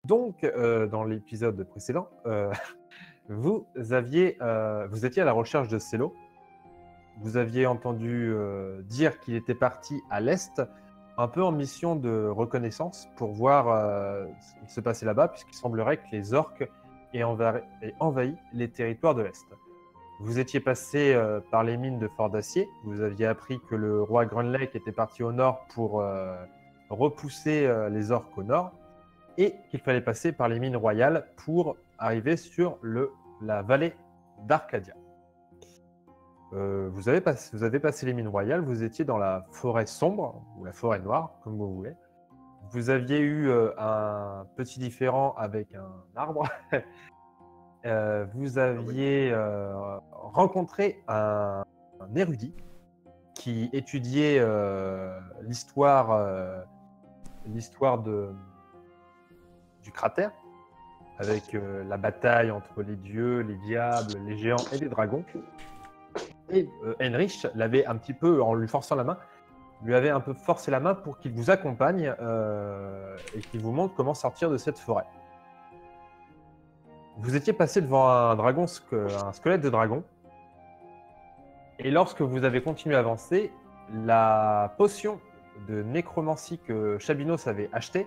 Donc, dans l'épisode précédent, vous étiez à la recherche de Célo. Vous aviez entendu dire qu'il était parti à l'est, un peu en mission de reconnaissance pour voir ce qui se passait là-bas, puisqu'il semblerait que les orques aient envahi les territoires de l'est. Vous étiez passé par les mines de Fort d'Acier. Vous aviez appris que le roi Grunlake était parti au nord pour repousser les orques au nord, et qu'il fallait passer par les mines royales pour arriver sur la vallée d'Arcadia. Vous avez passé les mines royales, vous étiez dans la forêt sombre, ou la forêt noire, comme vous voulez. Vous aviez eu un petit différend avec un arbre. Vous aviez rencontré un érudit qui étudiait l'histoire du cratère, avec la bataille entre les dieux, les diables, les géants et les dragons. Et Heinrich l'avait un petit peu, en lui forçant la main, lui avait un peu forcé la main pour qu'il vous accompagne et qu'il vous montre comment sortir de cette forêt. Vous étiez passé devant un squelette de dragon, et lorsque vous avez continué à avancer, la potion de nécromancie que Chabinos avait achetée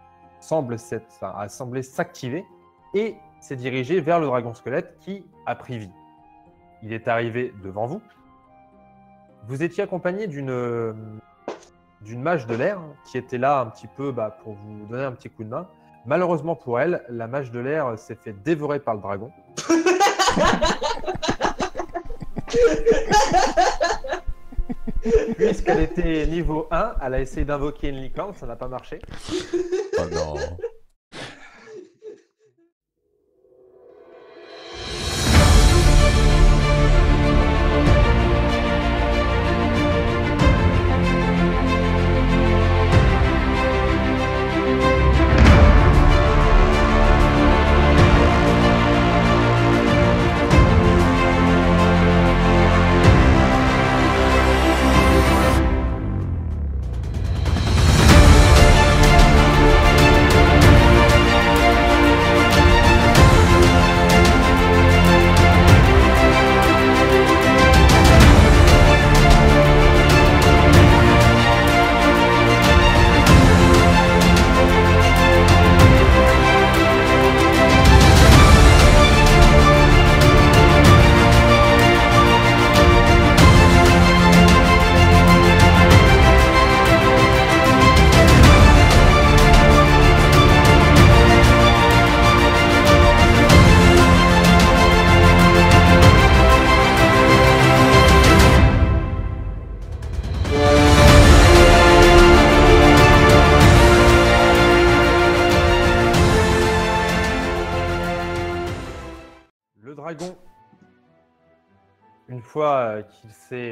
a semblé s'activer et s'est dirigé vers le dragon squelette qui a pris vie. Il est arrivé devant vous. Vous étiez accompagné d'une mage de l'air qui était là un petit peu pour vous donner un petit coup de main. Malheureusement pour elle, la mage de l'air s'est fait dévorer par le dragon. Puisqu'elle était niveau 1, elle a essayé d'invoquer une licorne, ça n'a pas marché. Oh non. Le dragon, une fois qu'il s'est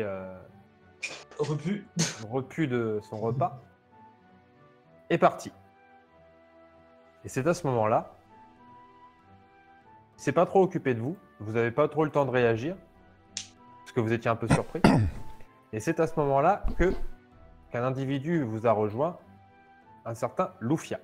repu de son repas, est parti. Et c'est à ce moment-là, il ne s'est pas trop occupé de vous, vous n'avez pas trop le temps de réagir, parce que vous étiez un peu surpris. Et c'est à ce moment-là qu'un individu vous a rejoint, un certain Lufia.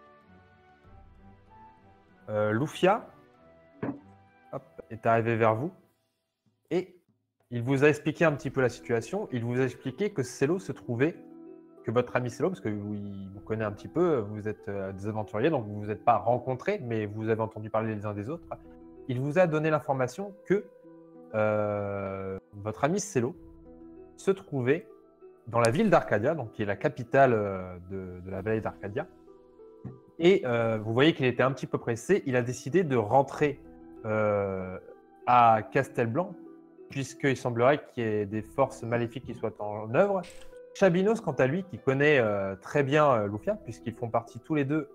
Lufia est arrivé vers vous et il vous a expliqué un petit peu la situation. Il vous a expliqué que Célo se trouvait, que votre ami Célo, parce que il vous connaît un petit peu, vous êtes des aventuriers, donc vous ne vous êtes pas rencontrés, mais vous avez entendu parler les uns des autres. Il vous a donné l'information que votre ami Célo se trouvait dans la ville d'Arcadia, donc qui est la capitale de la vallée d'Arcadia. Et vous voyez qu'il était un petit peu pressé. Il a décidé de rentrer à Castelblanc, puisqu'il semblerait qu'il y ait des forces maléfiques qui soient en œuvre. Chabinos, quant à lui, qui connaît très bien Lufia, puisqu'ils font partie tous les deux,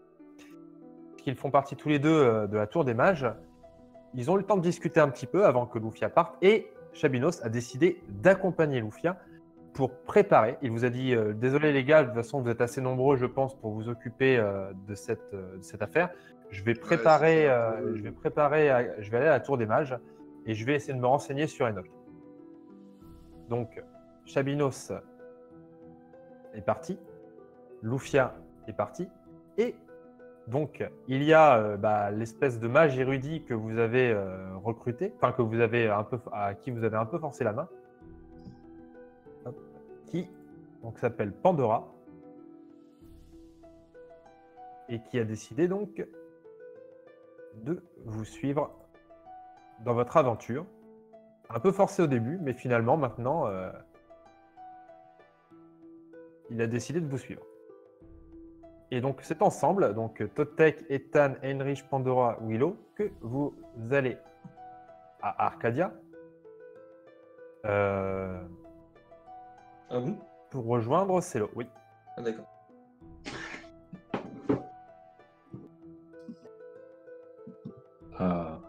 de la Tour des Mages, ils ont eu le temps de discuter un petit peu avant que Lufia parte, et Chabinos a décidé d'accompagner Lufia pour préparer. Il vous a dit désolé les gars, de toute façon vous êtes assez nombreux, je pense, pour vous occuper de cette affaire. Je vais aller à la Tour des Mages et je vais essayer de me renseigner sur Enoch. Donc, Chabinos est parti, Lufia est parti et Donc, il y a l'espèce de mage érudit que vous avez recruté, enfin que vous avez à qui vous avez un peu forcé la main, hop, qui donc s'appelle Pandora et qui a décidé donc de vous suivre dans votre aventure. Un peu forcé au début, mais finalement maintenant, il a décidé de vous suivre. Et donc c'est ensemble, donc Totek, Ethan, Heinrich, Pandora, Willow, que vous allez à Arcadia Ah bon? pour rejoindre Celo. Oui. Ah d'accord. Ah.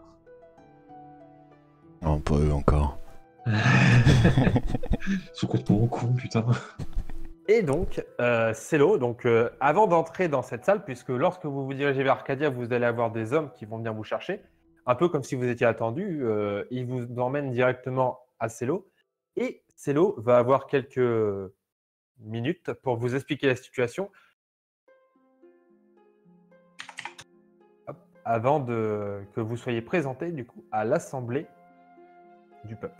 Non, pas eux encore. Ils sont complètement con, putain. Et donc, Celo, donc avant d'entrer dans cette salle, puisque lorsque vous vous dirigez vers Arcadia, vous allez avoir des hommes qui vont venir vous chercher, un peu comme si vous étiez attendu, ils vous emmènent directement à Celo. Et Celo va avoir quelques minutes pour vous expliquer la situation avant que vous soyez présenté du coup à l'Assemblée du peuple.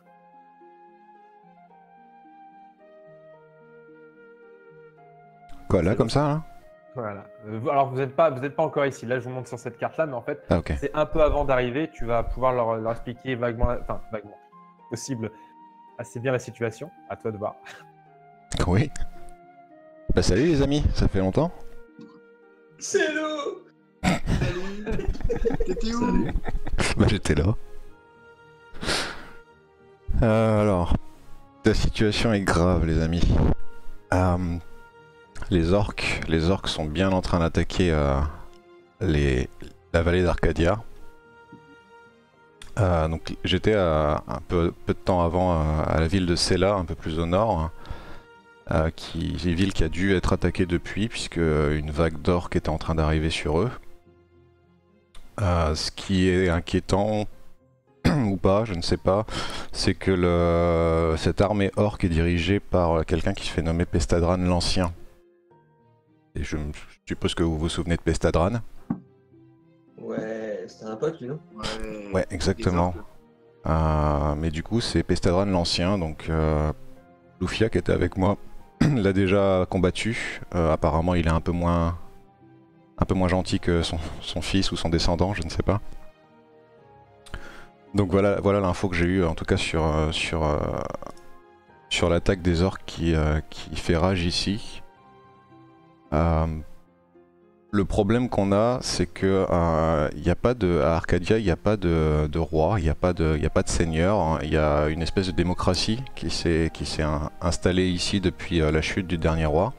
Quoi, là, comme ça, là? Voilà. Alors, vous n'êtes pas encore ici. Là, je vous montre sur cette carte-là, mais en fait, Ah, ok. c'est un peu avant d'arriver. Tu vas pouvoir leur expliquer vaguement, possible, assez bien la situation. À toi de voir. Oui. Bah salut les amis, ça fait longtemps. C'est l'eau. Salut. T'étais où? Salut. Bah j'étais là. Alors, la situation est grave les amis. Les orques sont bien en train d'attaquer la vallée d'Arcadia. Donc j'étais un peu de temps avant à la ville de Sela, un peu plus au nord, une ville qui a dû être attaquée depuis, puisque une vague d'orques était en train d'arriver sur eux. Ce qui est inquiétant, ou pas, je ne sais pas, c'est que cette armée orque est dirigée par quelqu'un qui se fait nommer Pestadran l'Ancien. Et je suppose que vous vous souvenez de Pestadran. Ouais, c'était un pote lui, non? Ouais, exactement. Mais du coup, c'est Pestadran l'Ancien, donc Lufia qui était avec moi l'a déjà combattu. Apparemment, il est un peu moins gentil que son fils ou son descendant, je ne sais pas. Donc voilà l'info que j'ai eue, en tout cas sur l'attaque des orques qui fait rage ici. Le problème qu'on a, c'est que à Arcadia, il n'y a pas de roi, il n'y a pas de seigneur. Il y a une espèce de démocratie qui s'est installée ici depuis la chute du dernier roi.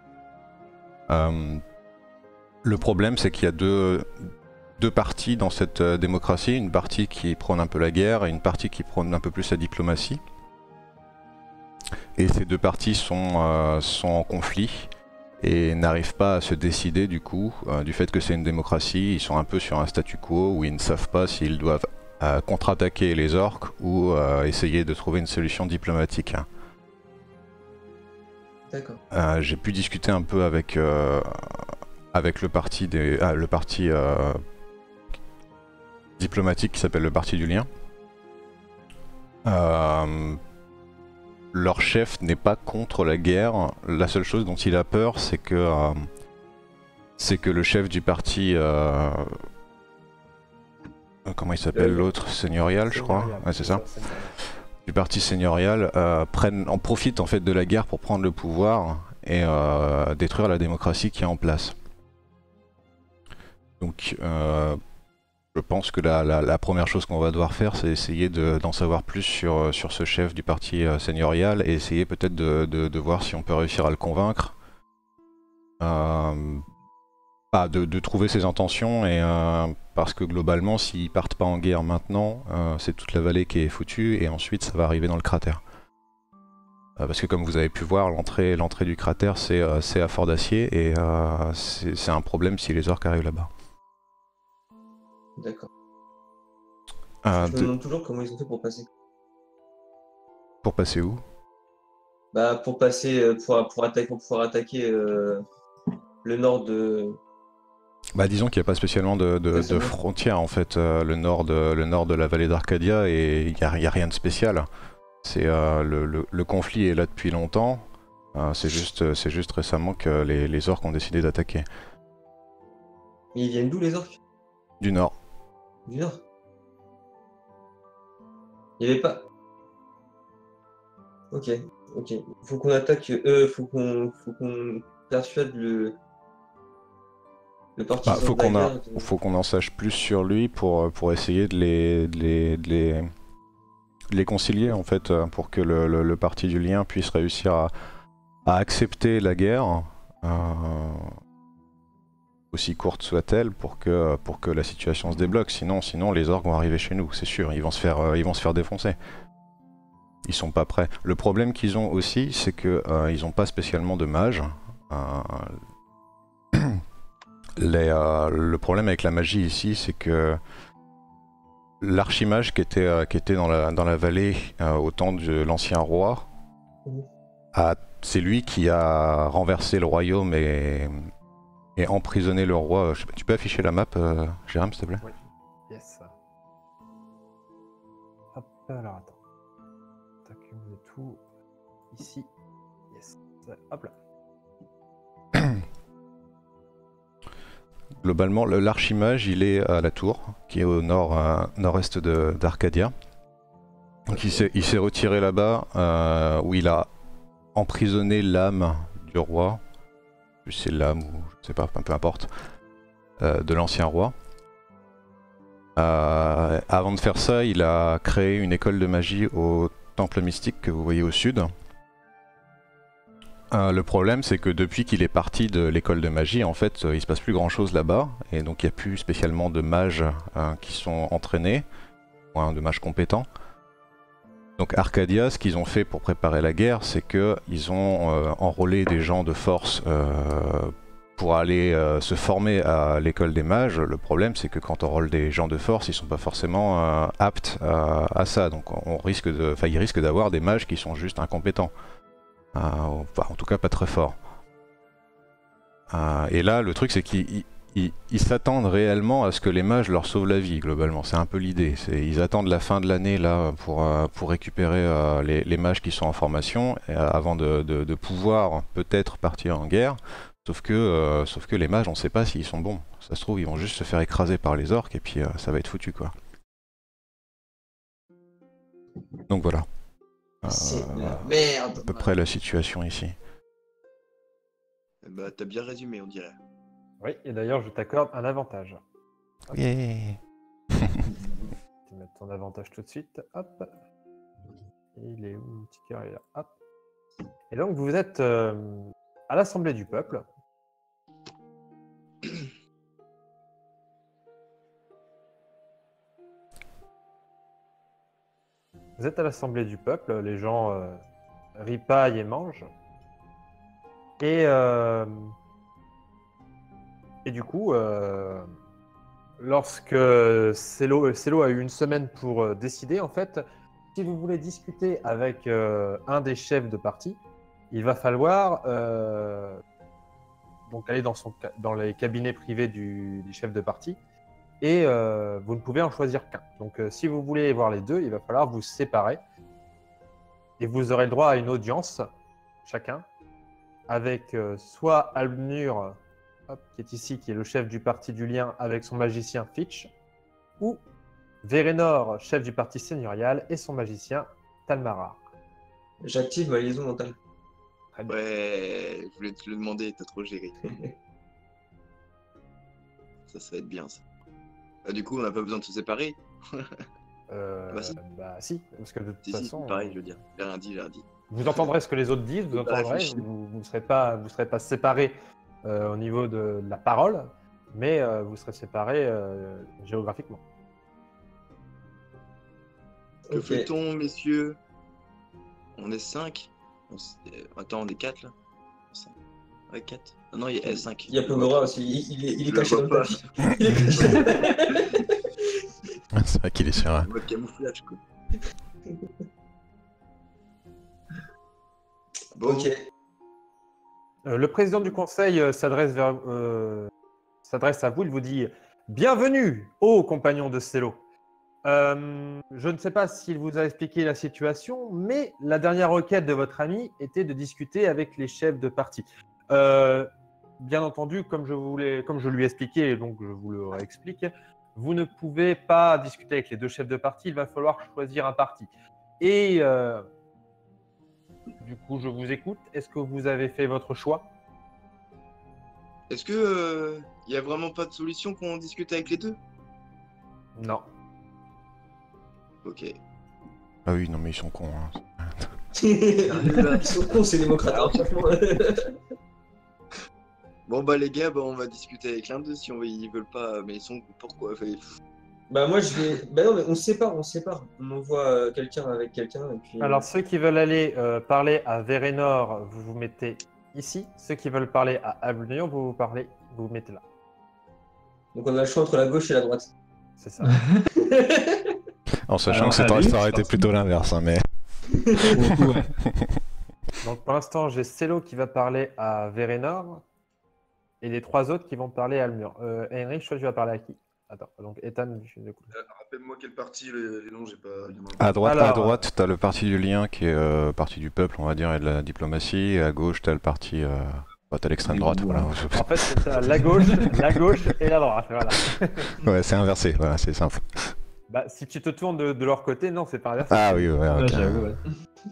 Le problème, c'est qu'il y a deux parties dans cette démocratie, une partie qui prône un peu la guerre et une partie qui prône un peu plus la diplomatie. Et ces deux parties sont en conflit et n'arrivent pas à se décider du coup, du fait que c'est une démocratie. Ils sont un peu sur un statu quo où ils ne savent pas s'ils doivent contre-attaquer les orques ou essayer de trouver une solution diplomatique. D'accord. J'ai pu discuter un peu avec le parti diplomatique qui s'appelle le Parti du Lien. Leur chef n'est pas contre la guerre. La seule chose dont il a peur, c'est que le chef du parti, comment il s'appelle l'autre, seigneurial, je crois. Ouais, c'est ça. Du parti seigneurial en profite en fait de la guerre pour prendre le pouvoir et détruire la démocratie qui est en place. Donc je pense que la première chose qu'on va devoir faire, c'est essayer d'en savoir plus sur ce chef du parti seigneurial et essayer peut-être de voir si on peut réussir à le convaincre. De trouver ses intentions, et parce que globalement, s'ils partent pas en guerre maintenant, c'est toute la vallée qui est foutue et ensuite ça va arriver dans le cratère. Parce que comme vous avez pu voir, l'entrée du cratère c'est à Fort d'Acier et c'est un problème si les orques arrivent là-bas. D'accord. Je me demande toujours comment ils ont fait pour passer. Pour passer où? Bah pour passer, pour pouvoir attaquer le nord de... Bah, disons qu'il n'y a pas spécialement de frontières en fait. Le nord de la vallée d'Arcadia, et il n'y a rien de spécial. C'est le conflit est là depuis longtemps. C'est juste récemment que les orques ont décidé d'attaquer. Mais ils viennent d'où les orques? Du nord. Du nord. Il n'y avait pas. Ok, ok. Faut qu'on attaque. Faut qu'on persuade le partisan Faut de la qu'on guerre. faut qu'on en sache plus sur lui pour essayer de les concilier en fait, pour que le parti du lien puisse réussir à accepter la guerre, aussi courte soit-elle, pour que la situation se débloque. Sinon les orques vont arriver chez nous, c'est sûr. Ils vont se faire défoncer. Ils sont pas prêts. Le problème qu'ils ont aussi, c'est que ils ont pas spécialement de mages. Le problème avec la magie ici, c'est que l'archimage qui était dans la vallée au temps de l'ancien roi, c'est lui qui a renversé le royaume et emprisonné le roi. Tu peux afficher la map, Jérôme, s'il te plaît? Oui. Yes. Hop, alors attends. Tac, on est tout ici. Yes. Hop là. Globalement, l'archimage, il est à la tour, qui est au nord-est d'Arcadia. Donc il s'est retiré là-bas, où il a emprisonné l'âme du roi. C'est l'âme ou je sais pas, peu importe, de l'ancien roi. Avant de faire ça, il a créé une école de magie au temple mystique que vous voyez au sud. Le problème, c'est que depuis qu'il est parti de l'école de magie, en fait, il se passe plus grand chose là-bas, et donc il n'y a plus spécialement de mages qui sont entraînés, ou de mages compétents. Donc Arcadia, ce qu'ils ont fait pour préparer la guerre, c'est qu'ils ont enrôlé des gens de force pour aller se former à l'école des mages. Le problème, c'est que quand on enrôle des gens de force, ils sont pas forcément aptes à ça, donc ils risquent d'avoir des mages qui sont juste incompétents. Enfin, en tout cas pas très fort. Et là, le truc, c'est qu'ils s'attendent réellement à ce que les mages leur sauvent la vie, globalement. C'est un peu l'idée. Ils attendent la fin de l'année là pour récupérer les mages qui sont en formation avant de pouvoir peut-être partir en guerre. Sauf que les mages, on sait pas s'ils sont bons. Ça se trouve, ils vont juste se faire écraser par les orques et puis ça va être foutu, quoi. Donc voilà. C'est la merde. À peu près la situation ici. Bah, t'as bien résumé, on dirait. Oui, et d'ailleurs, je t'accorde un avantage. Hop. Yeah. Je vais mettre ton avantage tout de suite. Hop. Et il est où mon petit cœur? Il est là. Hop. Et donc, vous êtes à l'Assemblée du Peuple. Vous êtes à l'Assemblée du Peuple, les gens ripaillent et mangent. Et du coup, lorsque Celo a eu une semaine pour décider, en fait, si vous voulez discuter avec un des chefs de parti, il va falloir donc aller dans les cabinets privés des chefs de parti. Et vous ne pouvez en choisir qu'un. Donc si vous voulez voir les deux, il va falloir vous séparer. Et vous aurez le droit à une audience, chacun, avec soit Albnur, qui est ici, qui est le chef du parti du lien, avec son magicien Fitch, ou Vérénor, chef du parti seigneurial, et son magicien Talmarar. J'active ma liaison mentale. Très bien. Ouais, je voulais te le demander, t'as trop géré. Ça va être bien, ça. Bah, du coup, on n'a pas besoin de se séparer. Bah si. Bah si, parce que de toute Si, façon, pareil, je veux dire. J'ai rien dit. vous entendrez ce que les autres disent, vous Pas entendrez, réfléchi. vous ne serez pas séparés au niveau de la parole, mais vous serez séparés géographiquement. Que Ok. fait-on, messieurs? On est 5. Attends, on est 4 là. 5. Ouais, 4. Ah non, il y a 5. Il y a Pomora aussi. Il est Je caché le dans le vois pas. tapis. Il est caché dans le tapis. C'est vrai qu'il est sur un... Mode camouflage, quoi. Bon, Ok. Le président du conseil s'adresse s'adresse à vous, il vous dit « Bienvenue, ô compagnons de Célo !» Je ne sais pas s'il vous a expliqué la situation, mais la dernière requête de votre ami était de discuter avec les chefs de parti. Bien entendu, comme je lui ai expliqué, et donc je vous le réexplique, vous ne pouvez pas discuter avec les deux chefs de parti, il va falloir choisir un parti. Et du coup, je vous écoute. Est-ce que vous avez fait votre choix? Est-ce que y a vraiment pas de solution qu'on discute avec les deux? Non. Ok. Ah oui, non mais ils sont cons. Hein. Ils sont cons, ces démocrates. Alors, franchement. Bon bah les gars, bah, on va discuter avec l'un d'eux si ils veulent pas, mais ils sont pourquoi? Bah moi je vais. Bah non mais on se sépare. On envoie quelqu'un avec quelqu'un et puis. Alors, ceux qui veulent aller parler à Vérénor, vous vous mettez ici. Ceux qui veulent parler à Avenir, vous vous mettez là. Donc on a le choix entre la gauche et la droite. C'est ça. En sachant Alors, que ça allez, aurait été plutôt l'inverse, hein, mais... Ouais. Donc pour l'instant, j'ai Célo qui va parler à Vérénor et les trois autres qui vont parler à Almur. Henry, tu vas parler à qui? Attends, donc Ethan, je suis Rappelle-moi quel parti, les noms, j'ai pas bien entendu. À droite, Alors, t'as le parti du lien qui est parti du peuple, on va dire, et de la diplomatie. Et à gauche, t'as le parti... t'as l'extrême droite, voilà. en fait, c'est ça, la gauche et la droite. Voilà. Ouais, c'est inversé, voilà, c'est simple. Bah, si tu te tournes de leur côté, non, c'est pas inversé. Ah oui, ouais, ok. Ouais, De j'avoue, ouais.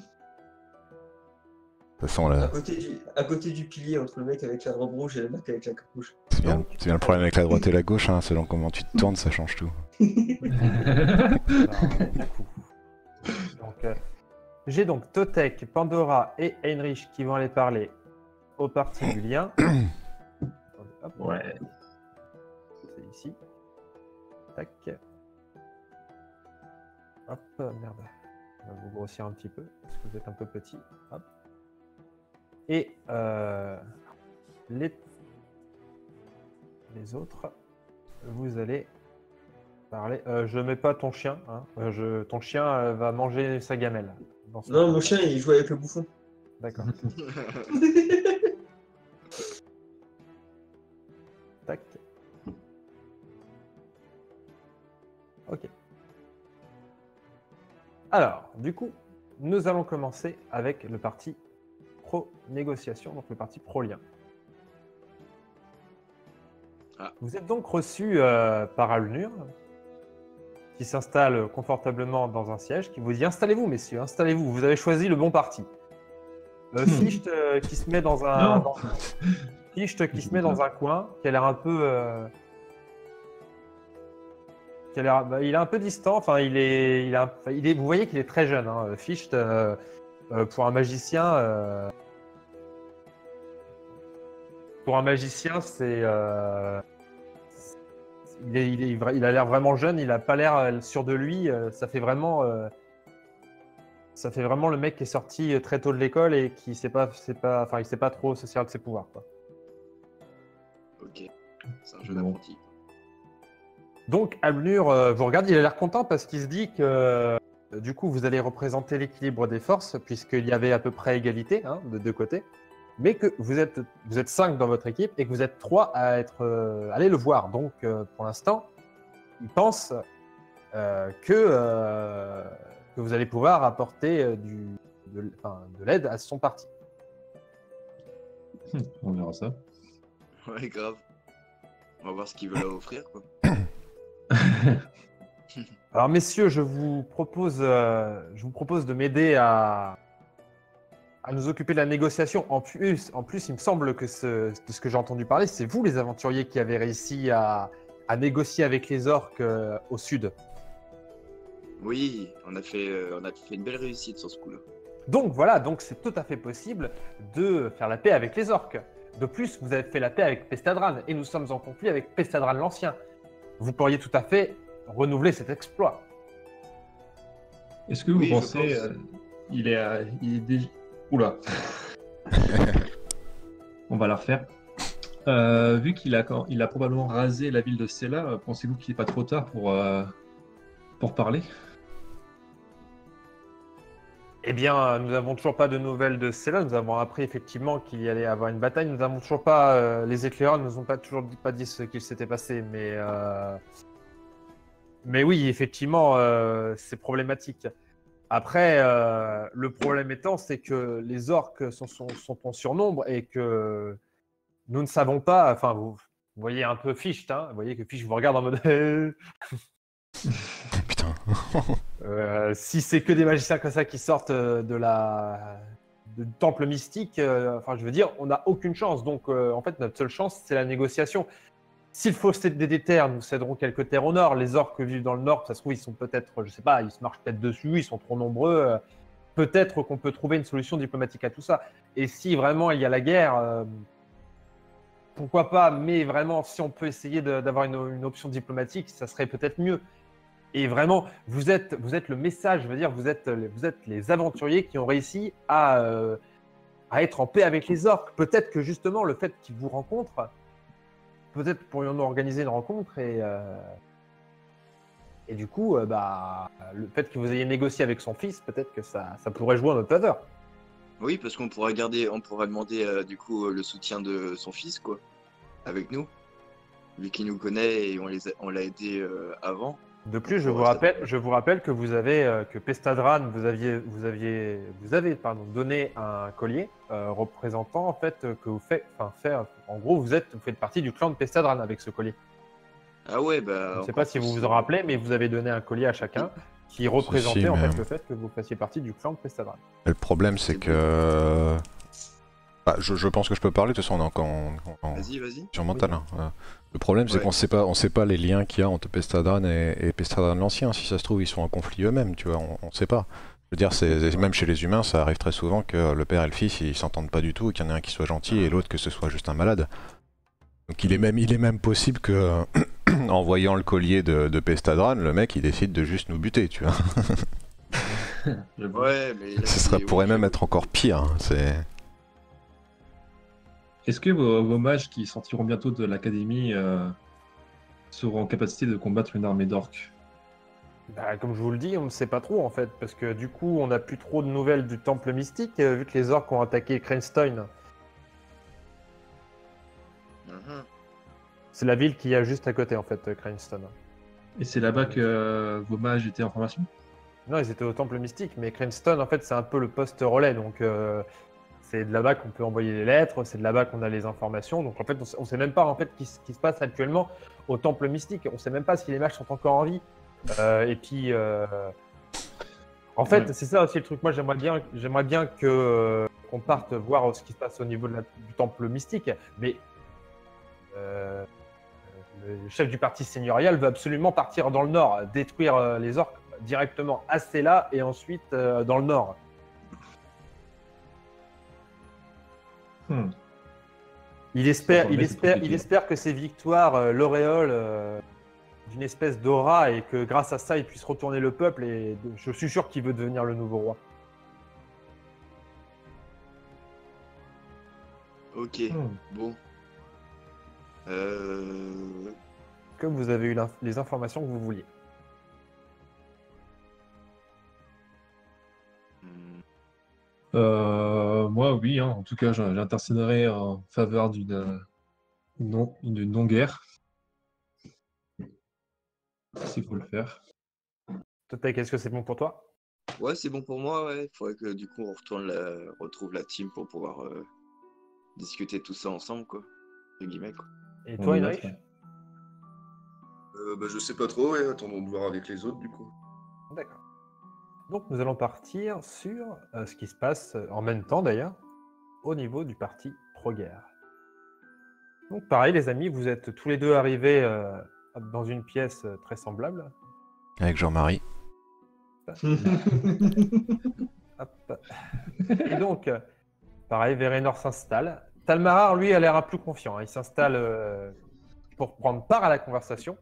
toute façon, là, À côté du pilier entre le mec avec la robe rouge et le mec avec la cape rouge. c'est bien le problème avec la droite et la gauche, hein, selon comment tu te tournes, ça change tout. Alors, du coup. Donc, j'ai donc Totek, Pandora et Heinrich qui vont aller parler au parti du lien. Attendez, hop, Ouais. c'est ici. Tac. Hop, merde. On va vous grossir un petit peu parce que vous êtes un peu petit. Hop. Et les autres, vous allez parler. Je mets pas ton chien. Hein. Ton chien va manger sa gamelle. dans son- Non, mon chien il joue avec le bouffon. D'accord. Tac. Ok. Alors, du coup, nous allons commencer avec le parti pro-négociation, donc le parti pro-lien. Ah. Vous êtes donc reçu par Alnur, qui s'installe confortablement dans un siège, qui vous dit « Installez-vous, messieurs, installez-vous, vous avez choisi le bon parti. » Fichte qui se met dans un... Non. Fichte qui se met dans un coin, qui a l'air un peu... il est un peu distant, enfin, vous voyez qu'il est très jeune, hein. Fichte, pour un magicien, c'est... il a l'air vraiment jeune, il a pas l'air sûr de lui, ça fait vraiment le mec qui est sorti très tôt de l'école et qui il sait pas trop se servir de ses pouvoirs, quoi. Ok, c'est un jeu d'apprenti. Donc Alnur vous regarde, il a l'air content parce qu'il se dit que du coup vous allez représenter l'équilibre des forces puisqu'il y avait à peu près égalité, hein, de deux côtés, mais que vous êtes 5 dans votre équipe et que vous êtes 3 à aller le voir. Donc pour l'instant, il pense que vous allez pouvoir apporter de l'aide à son parti. On verra ça. Ouais, grave. On va voir ce qu'ils veulent offrir, quoi. Alors messieurs, je vous propose de m'aider à nous occuper de la négociation. En plus, il me semble que de ce que j'ai entendu parler, c'est vous les aventuriers qui avez réussi à négocier avec les orques au sud. Oui, on a fait une belle réussite sur ce coup-là. Donc voilà, donc c'est tout à fait possible de faire la paix avec les orques. De plus, vous avez fait la paix avec Pestadran et nous sommes en conflit avec Pestadran l'Ancien. Vous pourriez tout à fait renouveler cet exploit. Est-ce que vous Oui, je pensez pense. il est déjà... Oula. On va la refaire. Vu qu'il a probablement rasé la ville de Sela, pensez-vous qu'il n'est pas trop tard pour parler? Eh bien, nous n'avons toujours pas de nouvelles de Cela. Nous avons appris effectivement qu'il y allait avoir une bataille. Nous n'avons toujours pas. Les éclaireurs ne nous ont pas dit ce qu'il s'était passé. Mais oui, effectivement, c'est problématique. Après, le problème étant, c'est que les orques sont en surnombre et que nous ne savons pas. Enfin, vous voyez un peu Ficht, hein. Vous voyez que Ficht vous regarde en mode. Putain. Si c'est que des magiciens comme ça qui sortent du temple mystique, enfin, je veux dire, on n'a aucune chance. Donc, en fait, notre seule chance, c'est la négociation. S'il faut céder des terres, nous céderons quelques terres au nord. Les orques vivent dans le nord, ça se trouve, ils sont peut-être, je sais pas, ils se marchent peut-être dessus, ils sont trop nombreux. Peut-être qu'on peut trouver une solution diplomatique à tout ça. Et si vraiment il y a la guerre, pourquoi pas, mais vraiment, si on peut essayer d'avoir une option diplomatique, ça serait peut-être mieux. Et vraiment, vous êtes le message, je veux dire, vous êtes les aventuriers qui ont réussi à être en paix avec les orques. Peut-être que justement, le fait qu'ils vous rencontrent, peut-être pourrions-nous organiser une rencontre et du coup, le fait que vous ayez négocié avec son fils, peut-être que ça pourrait jouer en notre faveur. Oui, parce qu'on pourra demander du coup le soutien de son fils, quoi, avec nous, vu qu'il nous connaît et on l'a aidé avant. De plus, je vous rappelle que vous avez que Pestadran vous avez donné un collier représentant en fait que vous faites, en gros vous faites partie du clan de Pestadran avec ce collier. Ah ouais, bah. Je ne sais pas si vous vous en rappelez, mais vous avez donné un collier à chacun qui représentait en fait le fait que vous fassiez partie du clan de Pestadran. Le problème c'est que je pense que je peux parler, de toute façon on est encore Vas-y. sur mental. Hein. Le problème c'est qu'on sait pas les liens qu'il y a entre Pestadran et Pestadran l'Ancien. Si ça se trouve ils sont en conflit eux-mêmes, tu vois, on sait pas. Je veux dire, même chez les humains, ça arrive très souvent que le père et le fils ils s'entendent pas du tout, qu'il y en ait un qui soit gentil et l'autre que ce soit juste un malade. Donc il est même possible que en voyant le collier de Pestadran, le mec il décide de juste nous buter, tu vois. Ouais, mais là, Ça pourrait même être encore pire. Hein. Est-ce que vos mages qui sortiront bientôt de l'académie seront en capacité de combattre une armée d'orques? Comme je vous le dis, on ne sait pas trop en fait, parce que du coup on n'a plus trop de nouvelles du temple mystique, vu que les orques ont attaqué Cranestown. C'est la ville qui y a juste à côté en fait, Cranestown. Et c'est là-bas que vos mages étaient en formation? Non, ils étaient au temple mystique, mais Cranestown en fait c'est un peu le poste relais, donc c'est de là-bas qu'on peut envoyer les lettres, c'est de là-bas qu'on a les informations, donc en fait on sait même pas en fait ce qui se passe actuellement au temple mystique, on sait même pas si les mages sont encore en vie. Et puis en fait c'est ça aussi le truc, moi j'aimerais bien que qu'on parte voir ce qui se passe au niveau du temple mystique, mais le chef du parti seigneurial veut absolument partir dans le nord, détruire les orques directement à Cela et ensuite dans le nord. Il espère que ces victoires l'auréole d'une espèce d'aura et que grâce à ça il puisse retourner le peuple, et je suis sûr qu'il veut devenir le nouveau roi. Ok, bon. Que vous avez eu les informations que vous vouliez. Moi, oui, hein. En tout cas, j'intercéderai en faveur d'une non-guerre. S'il faut le faire. Totec, est-ce que c'est bon pour toi? Ouais, c'est bon pour moi, ouais. Faudrait que du coup on retrouve la team pour pouvoir discuter tout ça ensemble, quoi. Entre guillemets, quoi. Et toi, Heinrich? Je sais pas trop, ouais. Attendons de voir avec les autres, du coup. D'accord. Donc nous allons partir sur ce qui se passe en même temps d'ailleurs au niveau du parti pro-guerre. Donc pareil les amis, vous êtes tous les deux arrivés dans une pièce très semblable. Avec Jean-Marie. Hop. Et donc, pareil, Vérénor s'installe. Talmarar, lui, a l'air un peu plus confiant. Hein. Il s'installe pour prendre part à la conversation.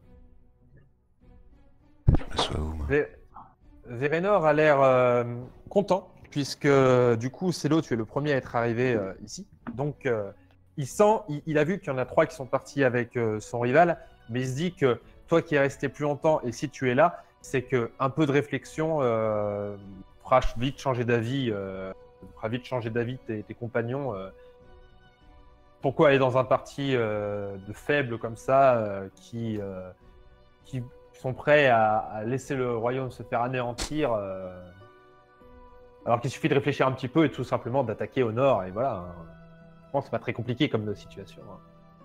Vérénor a l'air content, puisque du coup, Célo, tu es le premier à être arrivé ici. Donc, il a vu qu'il y en a 3 qui sont partis avec son rival, mais il se dit que toi qui es resté plus longtemps, et si tu es là, c'est que un peu de réflexion fera vite changer d'avis, tes compagnons. Pourquoi aller dans un parti de faibles comme ça, qui sont prêts à laisser le royaume se faire anéantir, alors qu'il suffit de réfléchir un petit peu et tout simplement d'attaquer au nord, et voilà. Hein. Je pense que c'est pas très compliqué comme situation. Hein.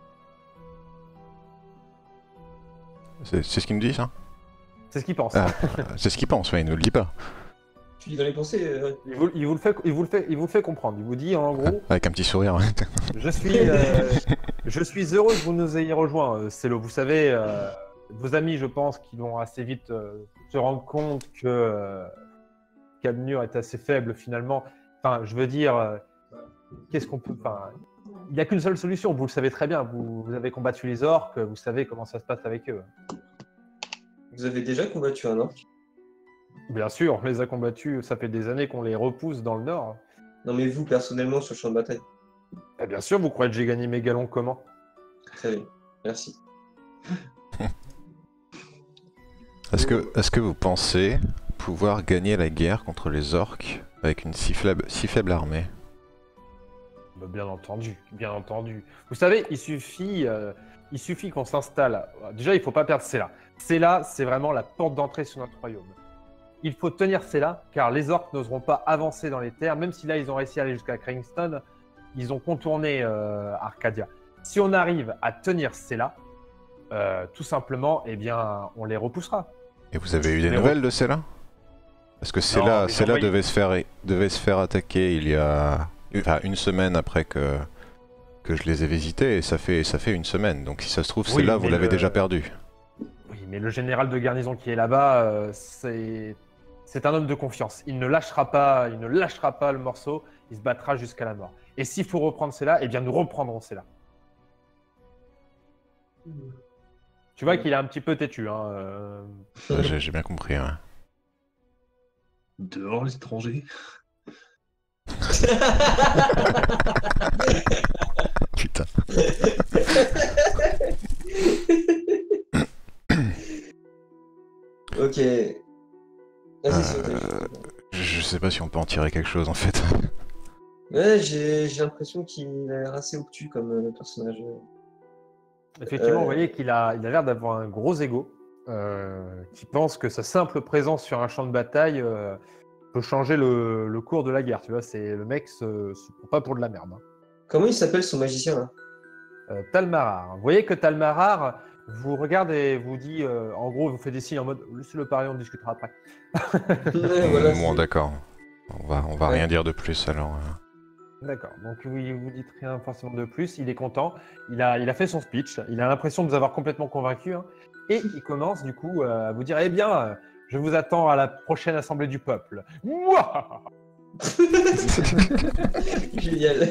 C'est ce qu'il me dit, ça? C'est ce qu'il pense. Ah, c'est ce qu'il pense, ouais, il ne le dit pas. Tu lis dans les pensées. Il vous le fait comprendre. Il vous dit en gros, Avec un petit sourire, ouais. je suis heureux que vous nous ayez rejoints, Célo. Vous savez, vos amis, je pense, qu'ils vont assez vite se rendre compte que Camnur est assez faible finalement. Enfin, je veux dire, qu'est-ce qu'on peut. Enfin, il n'y a qu'une seule solution. Vous le savez très bien. Vous avez combattu les orques. Vous savez comment ça se passe avec eux. Vous avez déjà combattu un orc? Bien sûr, on les a combattus. Ça fait des années qu'on les repousse dans le nord. Non, mais vous, personnellement, sur le champ de bataille. Et bien sûr, vous croyez que j'ai gagné mes galons comment? Très bien, merci. Est-ce que vous pensez pouvoir gagner la guerre contre les orques avec une si faible armée? Bien entendu, bien entendu. Vous savez, il suffit qu'on s'installe. Déjà, il ne faut pas perdre Sela. Sela, c'est vraiment la porte d'entrée sur notre royaume. Il faut tenir Sela, car les orques n'oseront pas avancer dans les terres, même si là, ils ont réussi à aller jusqu'à Cranston, ils ont contourné Arcadia. Si on arrive à tenir Sela, tout simplement, eh bien, on les repoussera. Et vous avez eu des nouvelles de Sela? Parce que Sela devait se faire attaquer il y a une semaine après que je les ai visités, et ça fait une semaine. Donc si ça se trouve, Oui, Sela, vous l'avez déjà perdu. Oui, mais le général de garnison qui est là-bas, c'est un homme de confiance. Il ne lâchera pas le morceau, il se battra jusqu'à la mort. Et s'il faut reprendre Sela, eh bien nous reprendrons Sela. Tu vois qu'il est un petit peu têtu. Hein, Ouais, j'ai bien compris, ouais. Dehors les étrangers. Putain. Ok. Vas-y, saute. Je sais pas si on peut en tirer quelque chose, en fait. Ouais, j'ai l'impression qu'il a l'air assez obtus comme personnage. Effectivement, vous voyez qu'il a l'air d'avoir un gros ego, qui pense que sa simple présence sur un champ de bataille peut changer le cours de la guerre. Tu vois, le mec se prend pas pour de la merde. Hein. Comment il s'appelle son magicien là? Talmarar. Vous voyez que Talmarar vous regarde et vous dit, en gros, vous fait des signes en mode laissez-le parler, on discutera après. Ouais, voilà, Bon, c'est- d'accord. On va Ouais. rien dire de plus alors. D'accord. Donc vous dites rien forcément de plus. Il est content. Il a fait son speech. Il a l'impression de vous avoir complètement convaincu. Hein. Et il commence du coup à vous dire eh bien, je vous attends à la prochaine assemblée du peuple. Mouah. Génial.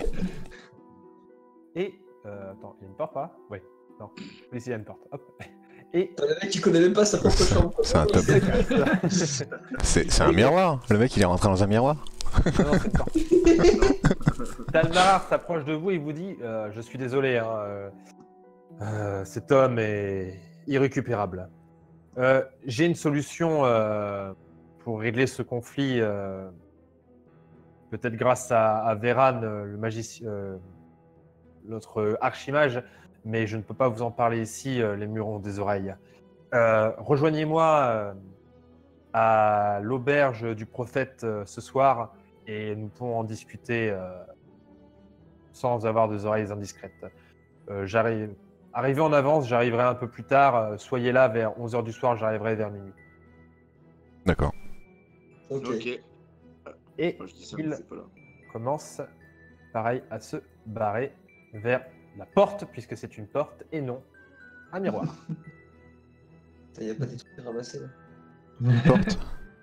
Et attends, il y a une porte là? Oui. Non. Oui, il y a une porte. Hop. Et Le mec qui connaît même pas sa propre chambre. C'est un top. C'est un miroir. Le mec, il est rentré dans un miroir. Non, c'est une porte. Talmarar s'approche de vous et vous dit je suis désolé, hein, cet homme est irrécupérable. J'ai une solution pour régler ce conflit, peut-être grâce à Véran, le magicien, notre archimage, mais je ne peux pas vous en parler ici, les murs ont des oreilles. Rejoignez-moi à l'auberge du prophète ce soir et nous pourrons en discuter sans avoir des oreilles indiscrètes. Arrivé en avance, j'arriverai un peu plus tard. Soyez là vers 11h du soir, j'arriverai vers minuit. D'accord. Ok. Ok. Et Moi, je dis ça, mais il c'est pas là. commence, pareil, à se barrer vers la porte, puisque c'est une porte et non un miroir. Il n'y a pas des trucs à ramasser là. Porte.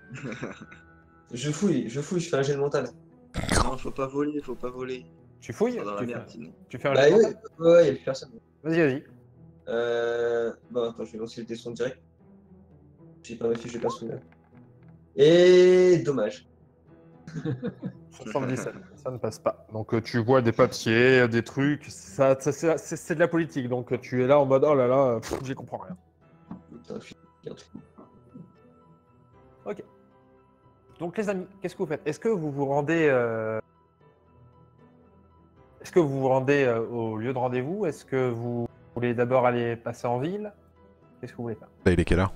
Je fouille, je fais un jet de mental. Non, faut pas voler. Tu fouilles? Pas dans la merde, sinon. Tu fais un Bah jet de ouais, mental. ouais, il n'y a plus personne. Vas-y. Bon, attends, je vais lancer le dessin direct. J'ai pas ma fiche de perso là. Et dommage. 77, ça ne passe pas. Donc tu vois des papiers, des trucs, c'est de la politique. Donc tu es là en mode oh là là, j'y comprends rien. Putain, je suis un truc. Ok. Donc les amis, qu'est-ce que vous faites? Est-ce que vous vous rendez, au lieu de rendez-vous? Est-ce que vous voulez d'abord aller passer en ville? Qu'est-ce que vous voulez faire? Là, il est quelle heure?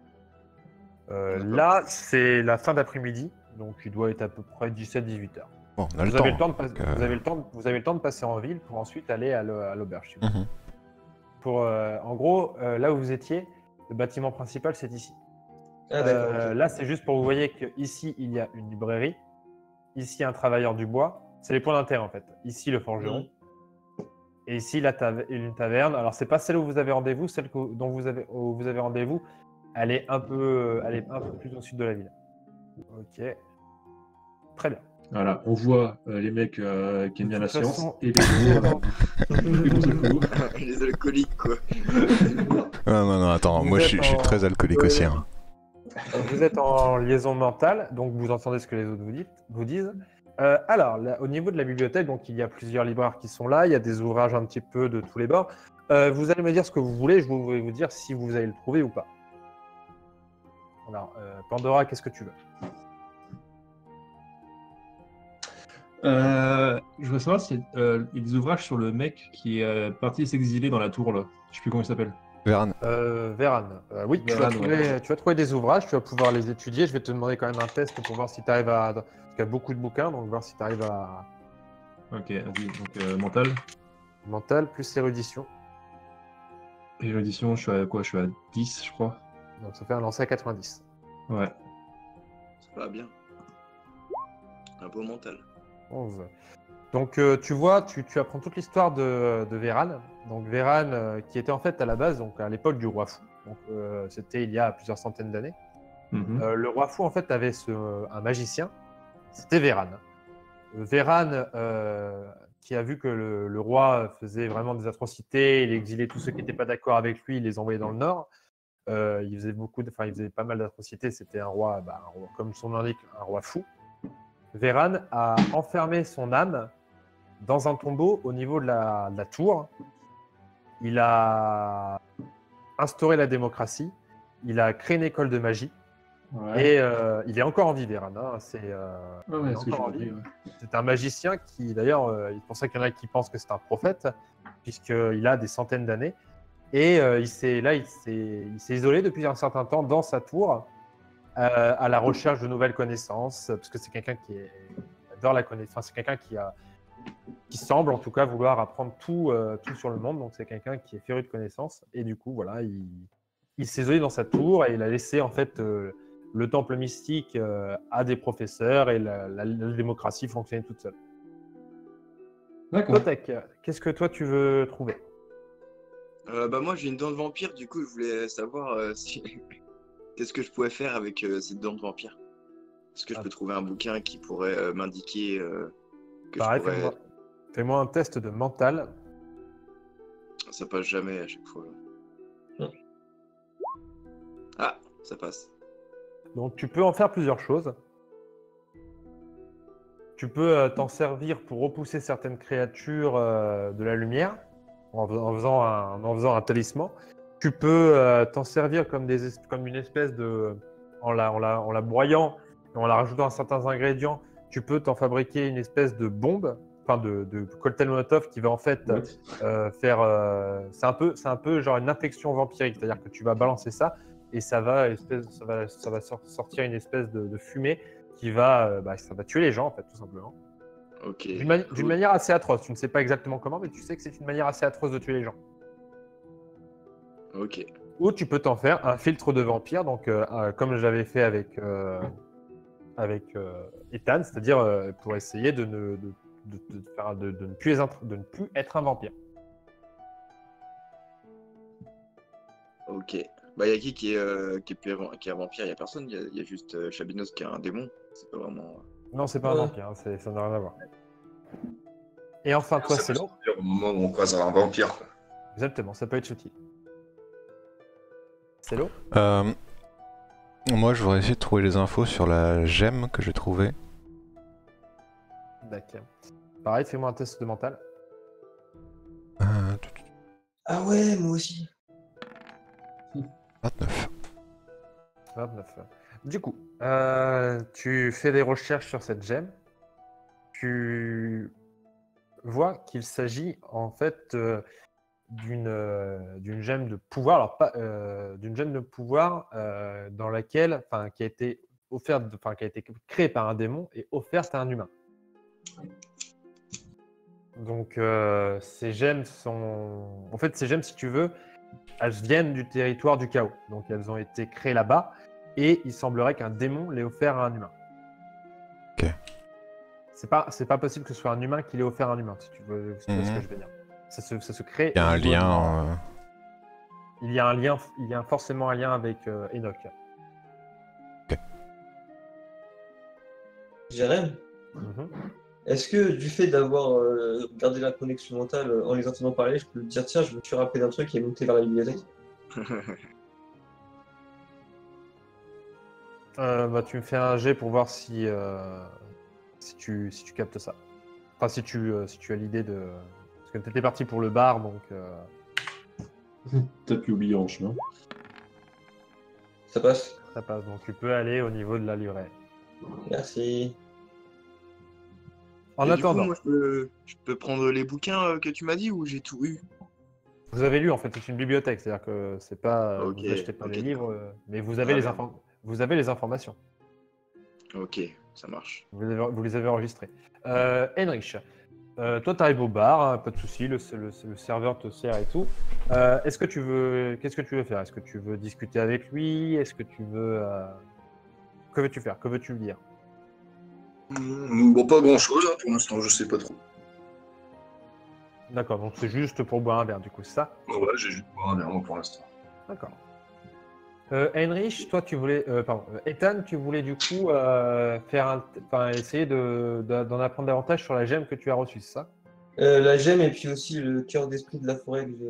Là, c'est la fin d'après-midi, donc il doit être à peu près 17-18 heures. Bon, on a Vous le avez temps. le temps de donc, vous avez le temps de passer en ville pour ensuite aller à l'auberge. si vous voulez. Mhm. En gros, là où vous étiez, le bâtiment principal, c'est ici. Ah, d'accord. ok. Là, c'est juste pour vous voyez qu'ici, il y a une librairie. Ici, un travailleur du bois. C'est les points d'intérêt, en fait. Ici, le forgeron. Et ici, une taverne. Alors, c'est pas celle où vous avez rendez-vous. Celle où vous avez rendez-vous, elle est un peu plus au sud de la ville. Ok. Très bien. Voilà, on voit les mecs qui aiment bien la De toute science façon- et les gros qui vont se courir. Les alcooliques, quoi. Non, attends, Vous moi je êtes suis en- très alcoolique aussi. Hein. Vous êtes en liaison mentale, donc vous entendez ce que les autres vous disent. Alors, là, au niveau de la bibliothèque, donc il y a plusieurs libraires qui sont là, il y a des ouvrages un petit peu de tous les bords. Vous allez me dire ce que vous voulez, je vais vous dire si vous allez le trouver ou pas. Alors, Pandora, qu'est-ce que tu veux? Je voudrais savoir s'il y a des ouvrages sur le mec qui est parti s'exiler dans la tour là. Je sais plus comment il s'appelle. Verne. Véran. Oui, Véran, tu vas trouver des ouvrages, tu vas pouvoir les étudier. Je vais te demander quand même un test pour voir si tu arrives à. Parce qu'il y a beaucoup de bouquins, donc voir si tu arrives à. Ok, vas-y, donc mental. Mental plus érudition. Et l'édition, je suis à quoi? Je suis à 10, je crois. Donc ça fait un lancer à 90. Ouais. C'est pas bien. Un beau mental. 11. Donc tu vois, tu apprends toute l'histoire de Véran. Donc Véran, qui était en fait à la base, donc à l'époque du roi fou. Donc c'était il y a plusieurs centaines d'années. Mhm. Le roi fou en fait avait un magicien. C'était Véran. Véran, qui a vu que le roi faisait vraiment des atrocités, il exilait tous ceux qui n'étaient pas d'accord avec lui, il les envoyait dans le nord. Il faisait pas mal d'atrocités. C'était un roi, comme son nom l'indique, un roi fou. Véran a enfermé son âme dans un tombeau au niveau de la tour. Il a instauré la démocratie. Il a créé une école de magie. Ouais. Et il est encore en vie, Véran. Hein. Ouais, il est ce que j'ai encore en compris, vie. ouais. C'est un magicien qui, d'ailleurs, c'est pour ça qu'il y en a qui pensent que c'est un prophète, puisqu'il a des centaines d'années. Et il s'est isolé depuis un certain temps dans sa tour, à la recherche de nouvelles connaissances, parce que c'est quelqu'un qui adore la connaissance. Enfin, c'est quelqu'un qui semble, en tout cas, vouloir apprendre tout sur le monde. Donc, c'est quelqu'un qui est féru de connaissances. Et du coup, voilà, il s'est isolé dans sa tour et il a laissé, en fait, le temple mystique à des professeurs et la démocratie fonctionnait toute seule. D'accord. Kotek, qu'est-ce que toi tu veux trouver? Moi j'ai une dent de vampire, du coup je voulais savoir si... qu'est-ce que je pouvais faire avec cette dent de vampire. Est-ce que je peux trouver un bouquin qui pourrait m'indiquer que Pareil, je pourrais... fais-moi un test de mental. Ça passe jamais à chaque fois. Ah, ça passe. Donc tu peux en faire plusieurs choses. Tu peux t'en servir pour repousser certaines créatures de la lumière en faisant un talisman. Tu peux t'en servir comme une espèce de... En la broyant et en la rajoutant certains ingrédients, tu peux t'en fabriquer une espèce de bombe, enfin de cocktail Molotov qui va en fait faire... c'est un peu genre une infection vampirique, c'est-à-dire que tu vas balancer ça et ça va sortir une espèce de fumée qui va, ça va tuer les gens en fait, tout simplement. Ok. D'une manière assez atroce. Tu ne sais pas exactement comment, mais tu sais que c'est une manière assez atroce de tuer les gens. Ok. Ou tu peux t'en faire un filtre de vampire, donc comme j'avais fait avec Ethan, c'est-à-dire pour essayer de ne plus être un vampire. Ok. Bah y a qui est un vampire? Y a personne. Y a juste Chabinos qui est un démon. C'est pas vraiment... Non, c'est pas un vampire, hein, ça n'a rien à voir. Et enfin, toi, Ça peut c'est l'eau. se dire au moment où on croise un vampire. quoi. Exactement, ça peut être utile. C'est l'eau. Moi, je voudrais essayer de trouver les infos sur la gemme que j'ai trouvée. D'accord. Pareil, fais-moi un test de mental. Ah ouais, moi aussi. 29. 29. Du coup, tu fais des recherches sur cette gemme. Tu vois qu'il s'agit en fait d'une gemme de pouvoir, alors pas d'une gemme de pouvoir dans laquelle, enfin, qui a été offerte, enfin, qui a été créée par un démon et offerte à un humain. Donc ces gemmes sont, en fait, ces gemmes, si tu veux, elles viennent du territoire du chaos. Donc elles ont été créées là-bas et il semblerait qu'un démon l'ait offert à un humain. Ok. C'est pas possible que ce soit un humain qui l'ait offert à un humain, si tu veux, ce que je veux dire. Ça se crée. Il y a un au niveau de- lien. Il y a un lien, forcément un lien avec Enoch. Jérém, Mhm. est-ce que du fait d'avoir gardé la connexion mentale en les entendant parler, je peux te dire tiens, je me suis rappelé d'un truc et monter vers la bibliothèque? Bah, tu me fais un jet pour voir si tu captes ça. Enfin, si tu as l'idée de... Parce que tu étais parti pour le bar, donc Peut-être pu oublier en chemin. Ça passe? ça passe. Donc tu peux aller au niveau de la livrée. Merci. En Et du coup, attendant, moi, je peux prendre les bouquins que tu m'as dit ou j'ai tout eu? vous avez lu, en fait, c'est une bibliothèque. C'est-à-dire que c'est pas... Ok, vous achetez pas ok. les livres, mais vous avez, Ah, vous avez les informations. Ok, ça marche. Vous les avez enregistrées. Henrich, toi, tu arrives au bar, hein, pas de souci, le serveur te sert et tout. Qu'est-ce que tu veux faire? Est-ce que tu veux discuter avec lui? Est-ce que tu veux... Que veux-tu faire? Que veux-tu lui dire? Bon, pas grand-chose hein, pour l'instant, je sais pas trop. D'accord, donc c'est juste pour boire un verre, du coup, c'est ça? Ouais, j'ai juste boire un verre moi, pour l'instant. D'accord. Heinrich, toi, tu voulais... pardon, Ethan, tu voulais du coup essayer d'en apprendre davantage sur la gemme que tu as reçue, c'est ça? La gemme et puis aussi le cœur d'esprit de la forêt que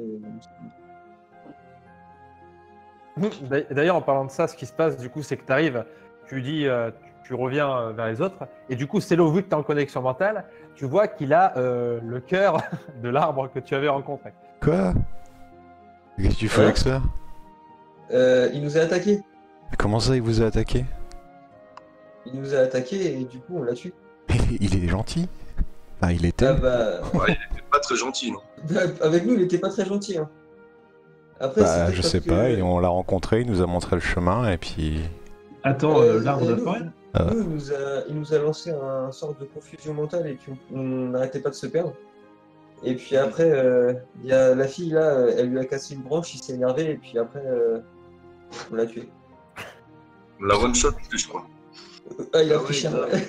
j'ai. D'ailleurs, en parlant de ça, ce qui se passe, du coup, c'est que tu arrives, tu dis, tu reviens vers les autres, et du coup, Célo, vu que tu es en connexion mentale, tu vois qu'il a le cœur de l'arbre que tu avais rencontré. Quoi? Qu'est-ce que tu fais avec ça? Il nous a attaqué. Comment ça, il vous a attaqué? Il nous a attaqué et du coup on l'a tué. Il est gentil. Enfin, il était. Ah bah, Ouais, il était pas très gentil, non. avec nous il était pas très gentil. Hein. Après, c'est Bah, peut-être je parce sais que- pas, et on l'a rencontré, il nous a montré le chemin, et puis... Attends, l'arbre de la nous, forêt? nous, il nous a lancé un sorte de confusion mentale et puis on n'arrêtait pas de se perdre. Et puis après, il y a la fille là, elle lui a cassé une branche, il s'est énervé et puis après, on l'a tué. La one shot, je crois. Ah, il a Ah pris ouais, cher. grave.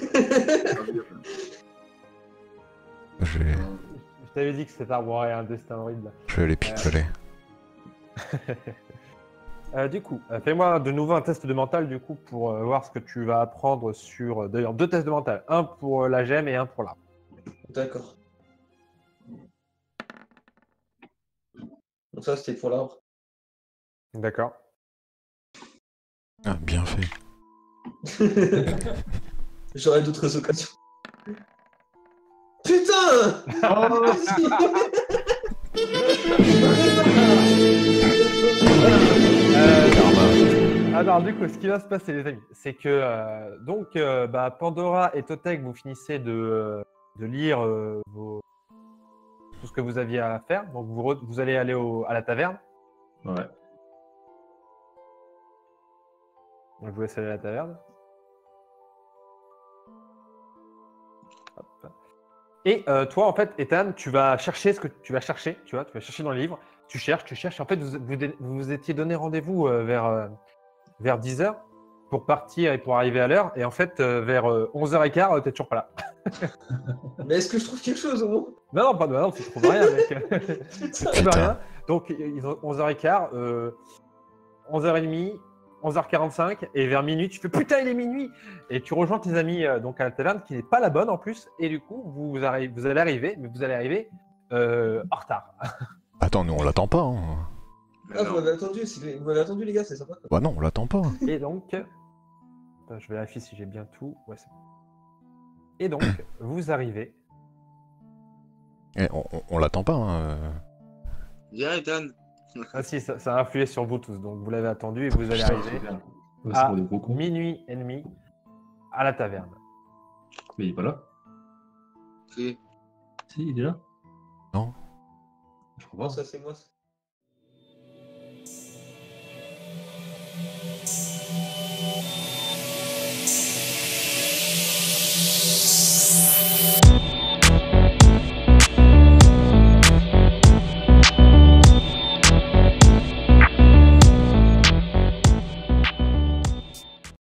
Je vais, Je t'avais dit que cet arbre aurait un destin horrible. je vais les picoler. Du coup, fais-moi de nouveau un test de mental, du coup, pour voir ce que tu vas apprendre sur... D'ailleurs, 2 tests de mental. Un pour la gemme et un pour l'arbre. D'accord. Donc ça c'était pour l'arbre. D'accord. Ah, bien fait. J'aurai d'autres occasions. Putain! Alors, du coup, ce qui va se passer, les amis, c'est que Pandora et Totek, vous finissez de lire tout ce que vous aviez à faire. Donc, vous allez aller à la taverne. Ouais. Donc, je vous laisse aller à la taverne. Hop. Et toi, en fait, Ethan, tu vas chercher ce que tu vas chercher. Tu vas chercher dans le livre. Tu cherches. En fait, vous étiez donné rendez-vous vers 10h pour partir et pour arriver à l'heure. Et en fait, vers 11h15, tu n'es toujours pas là. Mais est-ce que je trouve quelque chose au moins? Non, tu trouves rien, mec. Tu trouves Putain. rien. Donc, ils ont 11h15, 11h30, 11h45, et vers minuit, tu fais putain, il est minuit! Et tu rejoins tes amis donc à la taverne, qui n'est pas la bonne en plus, et du coup, vous allez arriver en retard. Attends, nous on l'attend pas. Hein. Ah, vous m'avez attendu, vous m'avez attendu les gars, c'est sympa. Bah non, on l'attend pas. Et donc, attends, je vérifie si j'ai bien tout. Ouais, c'est bon. Et donc, vous arrivez. Eh, on l'attend pas. Hein. Viens, Ethan. Ah si, ça a influé sur vous tous, donc vous l'avez attendu et vous allez Putain, arriver. c'est bien. Ouais, c'est à pour des gros cons. minuit et demi à la taverne. Mais il est pas là. Si. Si, il est là. Non. Je crois Non, pas. ça c'est moi.